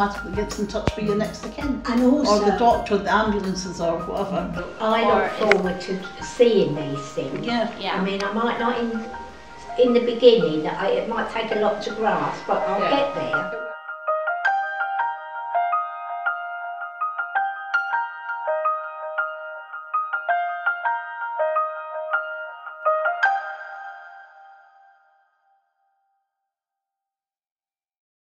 automatically gets in touch with your next of kin. And also, or the doctor, the ambulances or whatever. I look forward to seeing these things. Yeah. I mean, I might not in the beginning, it might take a lot to grasp, but I'll get there.